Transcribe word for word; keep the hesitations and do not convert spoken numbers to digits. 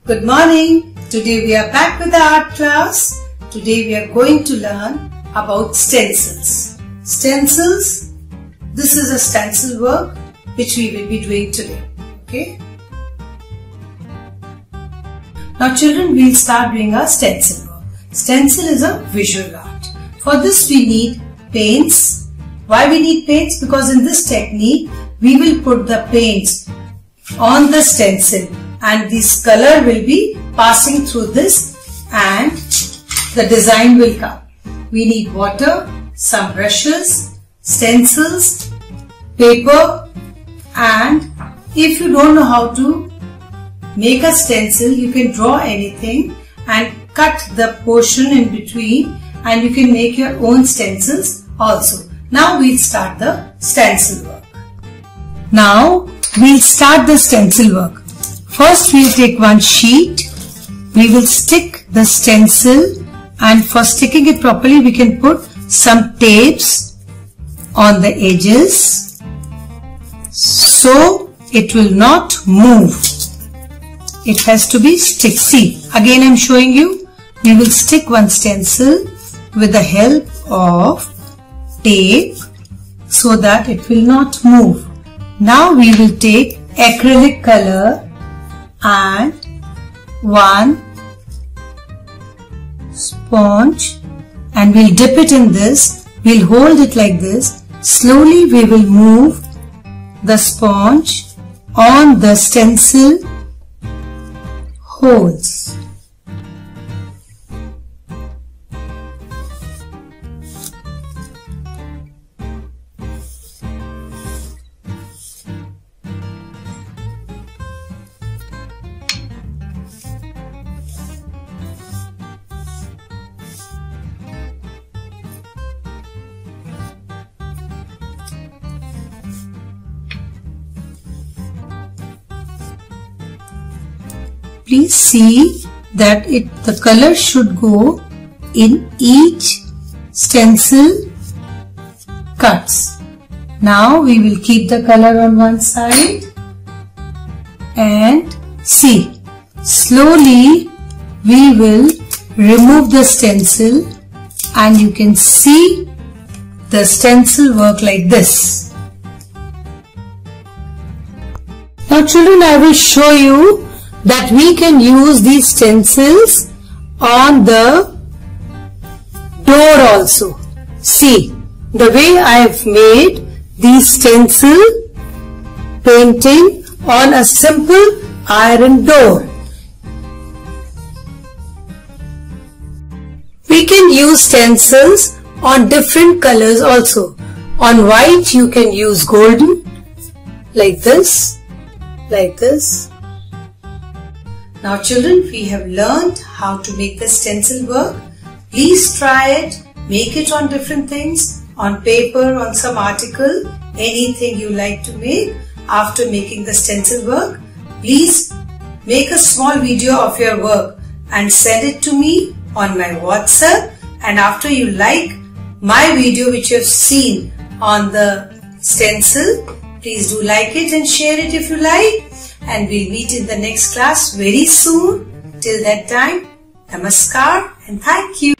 Good morning. Today we are back with the art class. Today we are going to learn about stencils. Stencils, this is a stencil work which we will be doing today. Okay. Now children, we will start doing our stencil work. Stencil is a visual art. For this we need paints. Why we need paints? Because in this technique we will put the paints on the stencil and this color will be passing through this and the design will come. We need water, some brushes, stencils, paper, and if you don't know how to make a stencil, you can draw anything and cut the portion in between and you can make your own stencils also. Now we'll start the stencil work. Now we'll start the stencil work. First we'll take one sheet. We will stick the stencil, and for sticking it properly we can put some tapes on the edges so it will not move. It has to be stick. See, again I am showing you. We will stick one stencil with the help of tape so that it will not move. Now we will take acrylic color and one sponge and we'll dip it in this. We'll hold it like this. Slowly we will move the sponge on the stencil holes. Please see that it the color should go in each stencil cuts. Now we will keep the color on one side and see, slowly we will remove the stencil and you can see the stencil work like this. Now children, I will show you that we can use these stencils on the door also. See, the way I have made these stencil painting on a simple iron door. We can use stencils on different colors also. On white you can use golden, like this, like this. Now children, we have learned how to make the stencil work. Please try it. Make it on different things, on paper, on some article, anything you like to make. After making the stencil work, please make a small video of your work and send it to me on my WhatsApp. And after you like my video which you have seen on the stencil, please do like it and share it if you like. And we'll meet in the next class very soon. Till that time, namaskar and thank you.